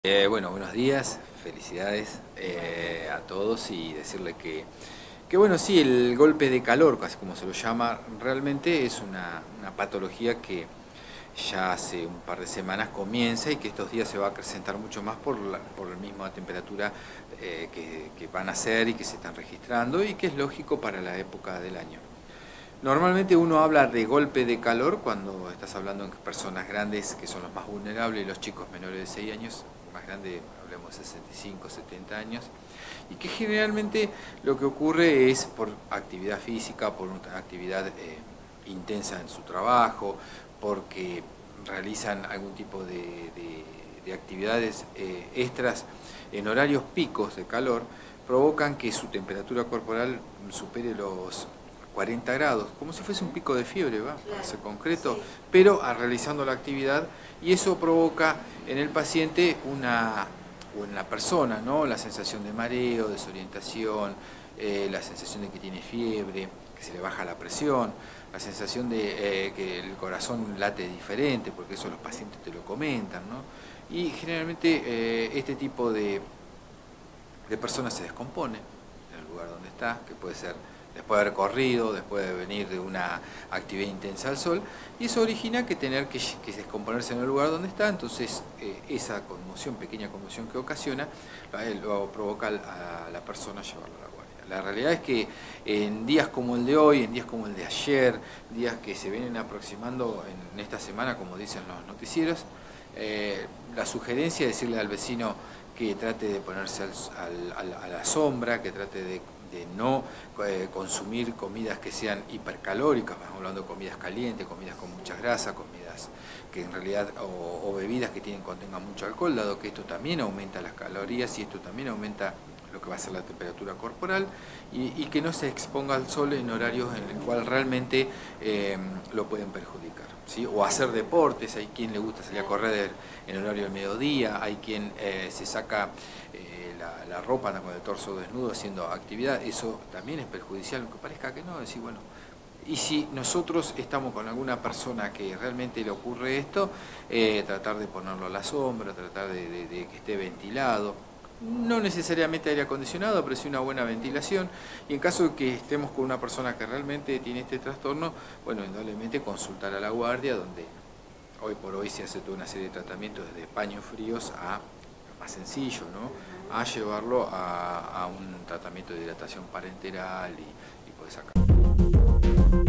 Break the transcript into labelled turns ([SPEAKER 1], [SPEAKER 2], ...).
[SPEAKER 1] Bueno, buenos días, felicidades a todos y decirle que bueno, sí, el golpe de calor, casi como se lo llama, realmente es una patología que ya hace un par de semanas comienza y que estos días se va a acrecentar mucho más por la misma temperatura que van a ser y que se están registrando y que es lógico para la época del año. Normalmente uno habla de golpe de calor cuando estás hablando en personas grandes que son los más vulnerables, los chicos menores de 6 años, más grande, hablemos de 65, 70 años, y que generalmente lo que ocurre es por actividad física, por una actividad intensa en su trabajo, porque realizan algún tipo de actividades extras en horarios picos de calor, provocan que su temperatura corporal supere los 40 grados, como si fuese un pico de fiebre, ¿va? Para ser concreto,
[SPEAKER 2] Sí,
[SPEAKER 1] pero realizando la actividad, y eso provoca en el paciente o en la persona, ¿no? La sensación de mareo, desorientación, la sensación de que tiene fiebre, que se le baja la presión, la sensación de que el corazón late diferente, porque eso los pacientes te lo comentan, ¿no? Y generalmente este tipo de personas se descompone en el lugar donde está, que puede ser después de haber corrido, después de venir de una actividad intensa al sol, y eso origina que tener que descomponerse en el lugar donde está, entonces esa conmoción, pequeña conmoción que ocasiona, lo provoca a la persona llevarlo a la guardia. La realidad es que en días como el de hoy, en días como el de ayer, días que se vienen aproximando en esta semana, como dicen los noticieros, la sugerencia es decirle al vecino que trate de ponerse a la sombra, que trate de no consumir comidas que sean hipercalóricas, estamos hablando de comidas calientes, comidas con mucha grasa, comidas que en realidad, o bebidas que contengan mucho alcohol, dado que esto también aumenta las calorías y esto también aumenta lo que va a ser la temperatura corporal, y que no se exponga al sol en horarios en el cual realmente lo pueden perjudicar, ¿sí? O hacer deportes, hay quien le gusta salir a correr en horario del mediodía, hay quien se saca la ropa, anda con el torso desnudo haciendo actividad, eso también es perjudicial, aunque parezca que no, decir, bueno, y si nosotros estamos con alguna persona que realmente le ocurre esto, tratar de ponerlo a la sombra, tratar de que esté ventilado, no necesariamente aire acondicionado, pero sí una buena ventilación, y en caso de que estemos con una persona que realmente tiene este trastorno, bueno, indudablemente consultar a la guardia, donde hoy por hoy se hace toda una serie de tratamientos desde paños fríos a más sencillo, ¿no? A llevarlo a un tratamiento de hidratación parenteral y poder sacar.